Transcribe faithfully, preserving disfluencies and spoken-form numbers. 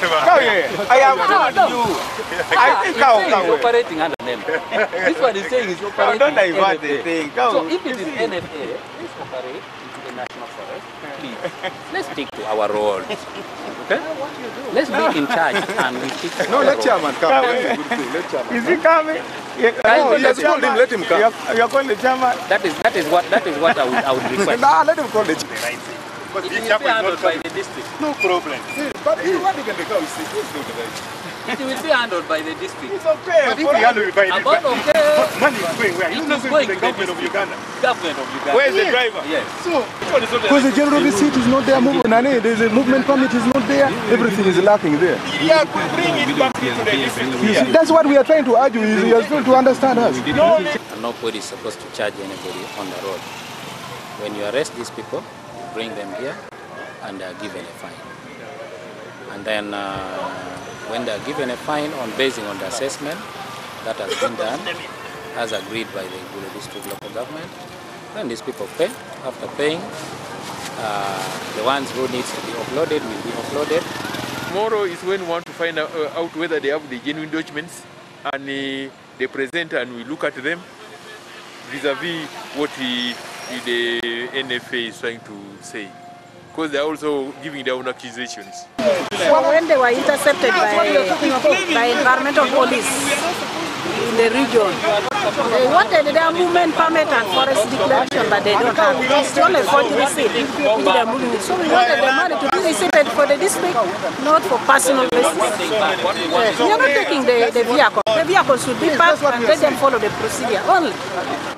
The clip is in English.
Cow, yeah. I have told you. I think cow, cow. It's operating under them. This one is saying is operating. Don't divert the thing. So if it is N F A, let's operate into the National Forest. Please, let's stick to our roles. Okay? Let's be in charge and we stick to No, our let roles. chairman come. Let chairman. Is he coming? No, he has told him, let him come. You're calling the chairman? That is that is what that is what I would I would request. Nah, let him call the chairman. But It this will chap be is handled not by coming. the district. No problem. But you want to get the cow, you see, please do the right. It will be handled by the district. It's okay. But if we handle it by the About okay. money is going where? It's It not is going to going the to the government of Uganda. Government of Uganda. Where is the driver? Yes. So, Because the general receipt is not there, movement, there's a movement permit is not there, everything is lacking there. yeah, could bring it back into the district You here. see, that's what we are trying to argue, is you are supposed to understand us. No, And nobody is supposed to charge anybody on the road. When you arrest these people, you bring them here and they are given a fine. And then uh, when they are given a fine on basing on the assessment that has been done, as agreed by the GULU district local government, then these people pay. After paying, uh, the ones who needs to be uploaded will be uploaded. Tomorrow is when we want to find out, uh, out whether they have the genuine documents, and uh, they present and we look at them vis-a-vis what the, the N F A is trying to say. Because they're also giving their own accusations. So when they were intercepted by, by environmental police in the region, they wanted their movement permit and forest declaration, but they don't have it. It's only forty receipt which they are moving. So we wanted the money to be received for the district, not for personal basis. Yes. We are not taking the, the vehicle. The vehicle should be parked and let them follow the procedure only.